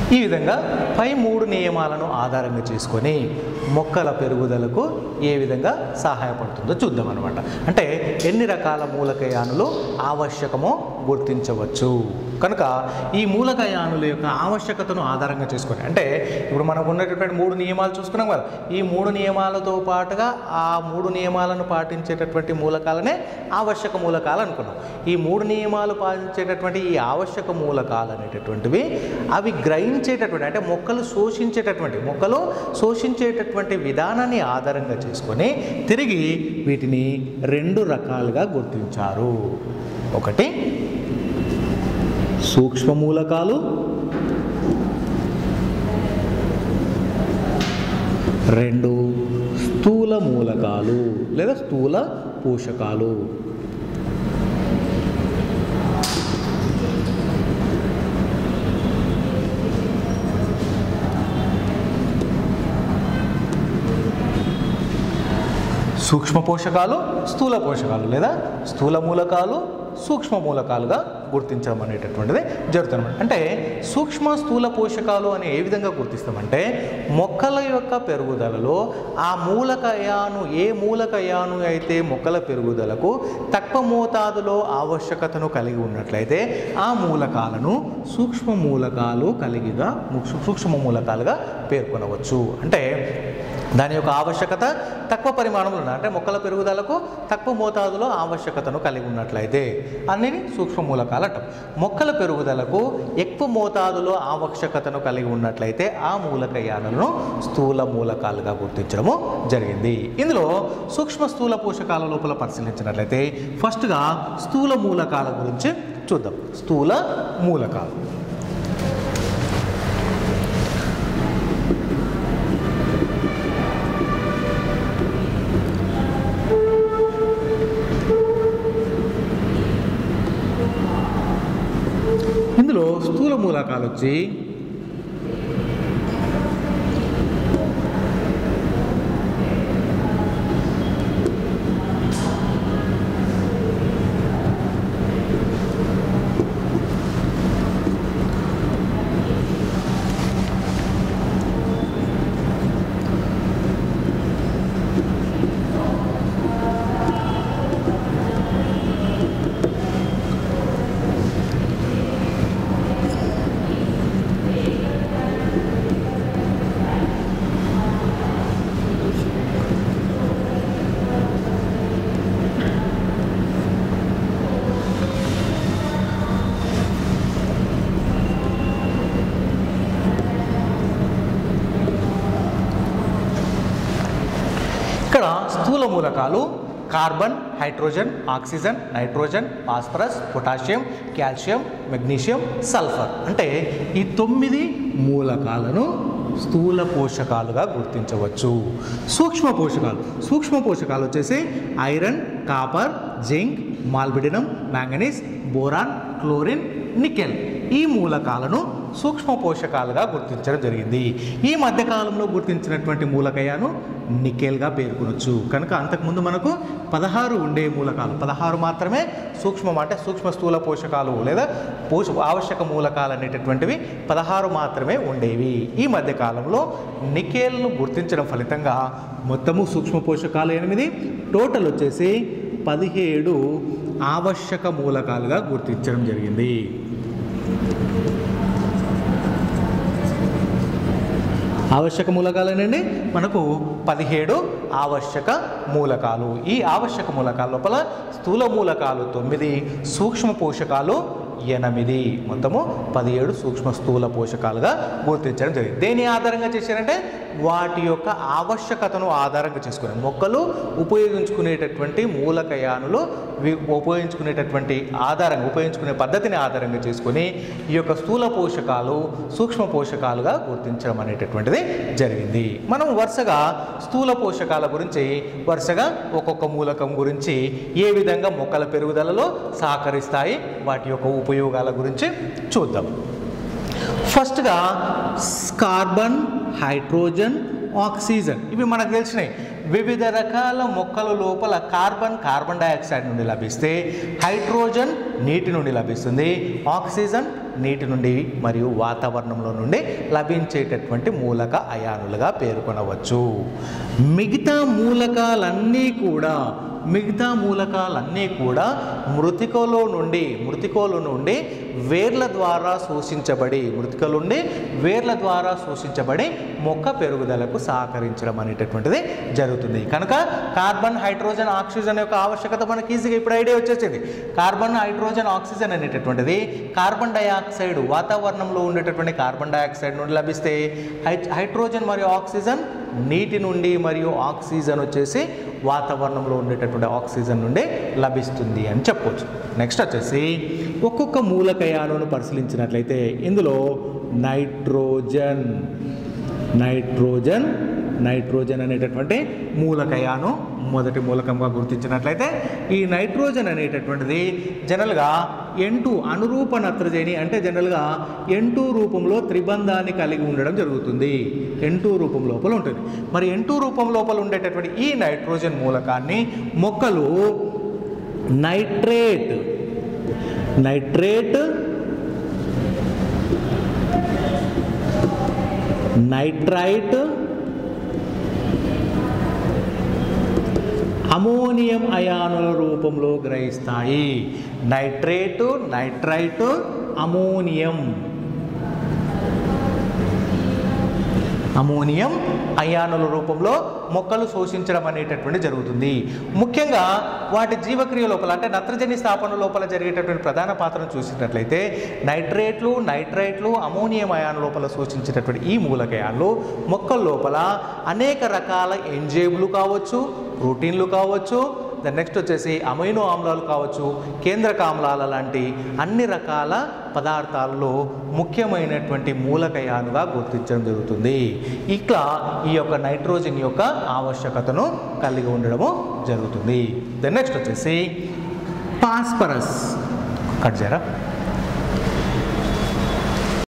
ఈ విధంగా పై 3 నియమాలను ఆధారంగా చేసుకొని మొక్కల పెరుగుదలకు ఏ విధంగా సహాయపడుతుందో చూద్దాం అన్నమాట. అంటే ఎన్ని రకాల మూలకయానులు ఆవశ్యకమో గుర్తించవచ్చు. కనుక ఈ మూలకయానుల యొక్క ఆవశ్యకతను ఆధారంగా చేసుకొని, అంటే ఇప్పుడు మనకు ఉన్నటువంటి 3 నియమాలు చూసుకున్నాం కదా, ఈ 3 నియమాలతో పాటుగా ఆ 3 నియమాలను పాటించేటటువంటి మూలకాలనే ఆవశ్యక మూలకాలు అనుకున్నాం. ఈ 3 నియమాలు పాటించేటటువంటి ఈ ఆవశ్యక మూలకాలు అనేటటువంటివి అవి గ్రహించేటటువంటి, అంటే మొక్కలు శోషించేటటువంటి విధానాన్ని ఆధారంగా చేసుకొని తిరిగి వీటిని 2 రకాలుగా గుర్తించారు. ఒకటి సూక్ష్మ మూలకాలు, 2 స్థూల మూలకాలు లేదా స్థూల పోషకాలు. సూక్ష్మ పోషకాలు, స్థూల పోషకాలు లేదా స్థూల మూలకాలు, సూక్ష్మ మూలకాలుగా గుర్తించడం అనేటటువంటిది జరుగుతుంది. అంటే సూక్ష్మ స్థూల పోషకాలు అని ఏ విధంగా గుర్తిస్తామంటే మొక్కల యొక్క పెరుగుదలలో ఆ ఏ మూలకయాను అయితే మొక్కల పెరుగుదలకు తక్కువ మోతాదులో ఆవశ్యకతను కలిగి ఉన్నట్లయితే ఆ మూలకాలను సూక్ష్మ మూలకాలుగా పేర్కొనవచ్చు. అంటే దాని యొక్క ఆవశ్యకత తక్కువ పరిమాణంలో ఉన్న, అంటే మొక్కల పెరుగుదలకు తక్కువ మోతాదులో ఆవశ్యకతను కలిగి ఉన్నట్లయితే అన్నిని సూక్ష్మ మూలకాలు అంటాం. మొక్కల పెరుగుదలకు ఎక్కువ మోతాదులో ఆవశ్యకతను కలిగి ఉన్నట్లయితే ఆ మూలకయాలను స్థూల మూలకాలుగా గుర్తించడము జరిగింది. ఇందులో సూక్ష్మ స్థూల పోషకాల లోపల పరిశీలించినట్లయితే ఫస్ట్గా స్థూల మూలకాల గురించి చూద్దాం. స్థూల మూలకాలు స్థూల మూలకాలు వచ్చి స్థూల మూలకాలు carbon, hydrogen, oxygen, nitrogen, phosphorus, potassium, calcium, magnesium, sulphur. అంటే ఈ 9 మూలకాలను స్థూల పోషకాలుగా గుర్తించవచ్చు. సూక్ష్మ పోషకాలు వచ్చేసి iron, copper, zinc, molybdenum, manganese, boron, chlorine, nickel. ఈ మూలకాలను సూక్ష్మ పోషకాలుగా గుర్తించడం జరిగింది. ఈ మధ్యకాలంలో గుర్తించినటువంటి మూలకయాను నికెల్గా పేర్కొనవచ్చు. కనుక అంతకుముందు మనకు 16 ఉండే మూలకాలు, 16 మాత్రమే సూక్ష్మ స్థూల పోషకాలు లేదా ఆవశ్యక మూలకాలు అనేటటువంటివి 16 మాత్రమే ఉండేవి. ఈ మధ్యకాలంలో నికెల్ను గుర్తించడం ఫలితంగా మొత్తము సూక్ష్మ పోషకాలు 8, టోటల్ వచ్చేసి 17 ఆవశ్యక మూలకాలుగా గుర్తించడం జరిగింది. ఆవశ్యక మూలకాలేనండి మనకు 17 ఆవశ్యక మూలకాలు. ఈ ఆవశ్యక మూలకాల లోపల స్థూల మూలకాలు 9, సూక్ష్మ పోషకాలు 8, మొత్తము 17 సూక్ష్మ స్థూల పోషకాలుగా గుర్తించడం జరిగింది. దేని ఆధారంగా చేశారంటే వాటి యొక్క ఆవశ్యకతను ఆధారంగా చేసుకుని మొక్కలు ఉపయోగించుకునేటటువంటి మూలకయానులు ఉపయోగించుకునే పద్ధతిని ఆధారంగా చేసుకొని ఈ యొక్క స్థూల పోషకాలు సూక్ష్మ పోషకాలుగా గుర్తించడం అనేటటువంటిది జరిగింది. మనం వరుసగా స్థూల పోషకాల గురించి ఒక్కొక్క మూలకం గురించి ఏ విధంగా మొక్కల పెరుగుదలలో సహకరిస్తాయి వాటి యొక్క ఉపయోగాల గురించి చూద్దాం. ఫస్ట్గా కార్బన్, హైడ్రోజన్, ఆక్సిజన్ ఇవి మనకు తెలిసినాయి. వివిధ రకాల మొక్కల లోపల కార్బన్ డయాక్సైడ్ నుండి లభిస్తే, హైడ్రోజన్ నీటి నుండి లభిస్తుంది, ఆక్సిజన్ నీటి నుండి మరియు వాతావరణంలో నుండి లభించేటటువంటి మూలక అయానులుగా పేర్కొనవచ్చు. మిగతా మూలకాలన్నీ కూడా మృతికలో నుండి వేర్ల ద్వారా శోషించబడి మొక్క పెరుగుదలకు సహకరించడం అనేటటువంటిది జరుగుతుంది. కనుక కార్బన్, హైడ్రోజన్, ఆక్సిజన్ యొక్క ఆవశ్యకత మనకి ఈజీగా ఇప్పుడు ఐడియా వచ్చేసింది. కార్బన్, హైడ్రోజన్, ఆక్సిజన్ అనేటటువంటిది కార్బన్ డైఆక్సైడ్, వాతావరణంలో ఉండేటటువంటి కార్బన్ డైఆక్సైడ్ నుండి లభిస్తే, హైడ్రోజన్ మరియు ఆక్సిజన్ నీటి నుండి, మరియు ఆక్సిజన్ వచ్చేసి వాతావరణంలో ఉండేటటువంటి ఆక్సిజన్ నుండి లభిస్తుంది అని చెప్పవచ్చు. నెక్స్ట్ వచ్చేసి ఒక్కొక్క మూలకయాను పరిశీలించినట్లయితే ఇందులో నైట్రోజన్ అనేటటువంటి మూలకయాను మొదటి మూలకంగా గుర్తించినట్లయితే, ఈ నైట్రోజన్ అనేటటువంటిది జనరల్గా N2 అనురూప నత్రజని, అంటే జనరల్గా N2 రూపంలో త్రిబంధాన్ని కలిగి ఉండడం జరుగుతుంది. N2 రూపం లోపల ఉంటుంది. మరి N2 రూపం లోపల ఉండేటటువంటి ఈ నైట్రోజన్ మూలకాన్ని మొక్కలు నైట్రేట్, నైట్రైట్, అమోనియం అయానుల రూపంలో గ్రహిస్తాయి. నైట్రేటు, నైట్రైట్, అమోనియం అయానుల రూపంలో మొక్కలు శోషించడం అనేటటువంటి జరుగుతుంది. ముఖ్యంగా వాటి జీవక్రియ లోపల, అంటే నత్రజని స్థాపన లోపల జరిగేటటువంటి ప్రధాన పాత్రను చూసినట్లయితే నైట్రైట్లు, అమోనియం అయాన్ లోపల శోషించేటటువంటి ఈ మూలకయాలు మొక్కల లోపల అనేక రకాల ఎంజైమ్లు కావచ్చు, ప్రోటీన్లు కావచ్చు, నెక్స్ట్ వచ్చేసి అమైనో ఆమ్లాలు కావచ్చు, కేంద్రక ఆమ్లాల లాంటి అన్ని రకాల పదార్థాల్లో ముఖ్యమైనటువంటి మూలకయానుగా గుర్తించడం జరుగుతుంది. ఇట్లా ఈ యొక్క నైట్రోజన్ యొక్క ఆవశ్యకతను కలిగి ఉండడము జరుగుతుంది. నెక్స్ట్ వచ్చేసి ఫాస్ఫరస్ కట్ చేయరా.